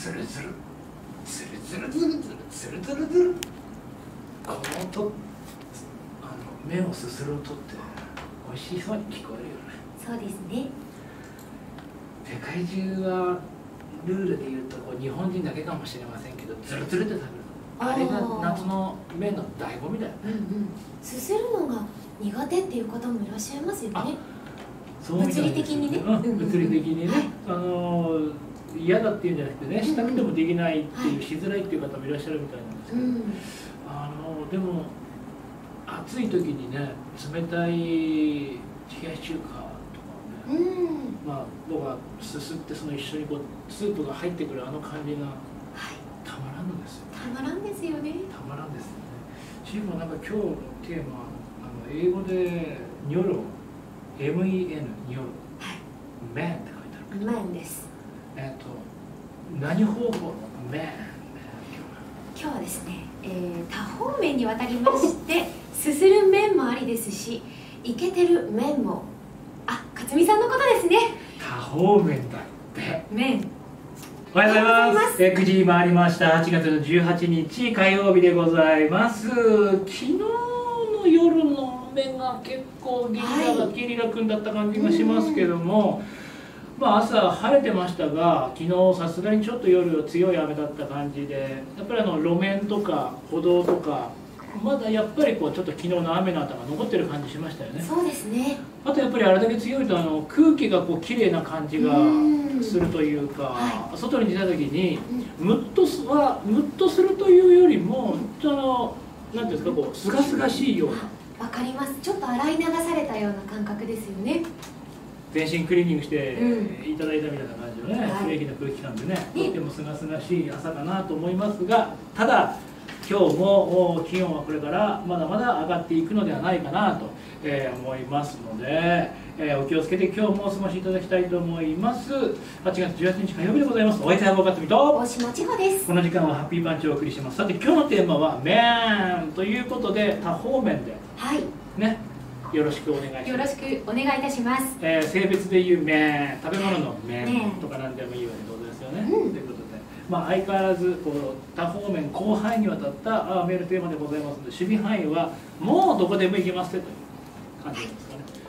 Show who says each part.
Speaker 1: ツルツルツルツルツルツルツルツルツル、この音、麺をすする音って美味しそうに聞こえるよね。
Speaker 2: そうですね。
Speaker 1: 世界中はルールでいうと日本人だけかもしれませんけど、ツルツルって食べるの、あれが夏の麺の醍醐味だよね。
Speaker 2: すするのが苦手っていう方もいらっしゃいますよね。
Speaker 1: 物
Speaker 2: 理的にね。
Speaker 1: 物理的にね、嫌だっていうんじゃなくてね、したくてもできないっていう、しづらいっていう方もいらっしゃるみたいなんですけど、でも暑い時にね、冷たい冷やし中華とかをね、僕はすすってその一緒にスープが入ってくるあの感じがたまらんのですよ。
Speaker 2: たまらんですよね。
Speaker 1: たまらんですよね。チームはなんか今日のテーマ、英語でニョロ、MEN、ニョロ、麺って書いてある。
Speaker 2: 麺です。
Speaker 1: 何方向の麺？
Speaker 2: 今日はですね、多方面にわたりましてすする麺もありですし、イケてる麺も、勝美さんのことですね。
Speaker 1: 多方面だって
Speaker 2: 麺。
Speaker 1: おはようございます。9時回りました。8月の18日火曜日でございます。昨日の夜の雨が結構ゲリラ君だった感じがしますけども、朝晴れてましたが、昨日さすがにちょっと夜強い雨だった感じで、やっぱり路面とか歩道とかまだやっぱりちょっと昨日の雨の跡が残ってる感じしましたよね。
Speaker 2: そうですね。
Speaker 1: あとやっぱりあれだけ強いと空気が綺麗な感じがするというか、外に出た時にムッとするというよりもなんていうんですか、すがすがしいような。
Speaker 2: わかります。ちょっと洗い流されたような感覚ですよね。
Speaker 1: 全身クリーニングしていただいたみたいな感じのね、フレーキな空気感でね、とってもすがすがしい朝かなと思いますが、ただ今日も気温はこれからまだまだ上がっていくのではないかなと思いますので、お気をつけて今日もお過ごしいただきたいと思います。8月18日火曜日でございます。お相手は勝美と
Speaker 2: 大島千穂です。
Speaker 1: この時間はハッピーパンチをお送りします。さて今日のテーマは麺ということで、多方面でね、よろしくお願いします。
Speaker 2: よろしくお願いいたします。
Speaker 1: 性別でいう麺、食べ物の麺とか何でもいいわけでございますよね。ということで、相変わらず多方面広範囲にわたったメールテーマでございますので、守備範囲はもうどこでも行けますねという感じですかね。